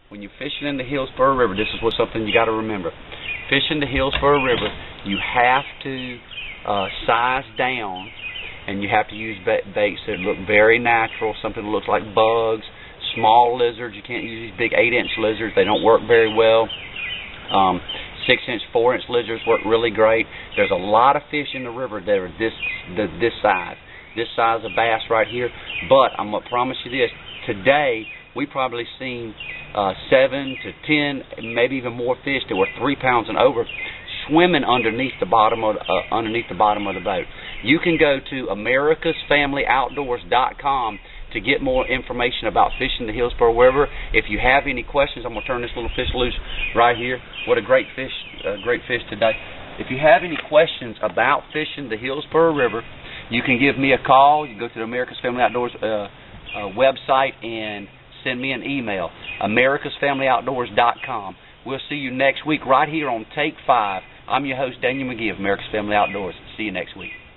when you're fishing in the Hillsborough River, this is something you got to remember. Fishing the Hillsborough River, you have to size down, and you have to use baits that look very natural, something that looks like bugs, small lizards. You can't use these big 8-inch lizards. They don't work very well. 6-inch, 4-inch lizards work really great. There's a lot of fish in the river that are this size of bass right here. But I'm going to promise you this, today we probably seen 7 to 10, maybe even more fish that were 3 pounds and over swimming underneath the bottom of the boat. You can go to americasfamilyoutdoors.com to get more information about fishing the Hillsborough River. If you have any questions, I'm going to turn this little fish loose right here. What a great fish today. If you have any questions about fishing the Hillsborough River, you can give me a call. You can go to the America's Family Outdoors website and send me an email, americasfamilyoutdoors.com. We'll see you next week right here on Take 5. I'm your host, Daniel McGee of America's Family Outdoors. See you next week.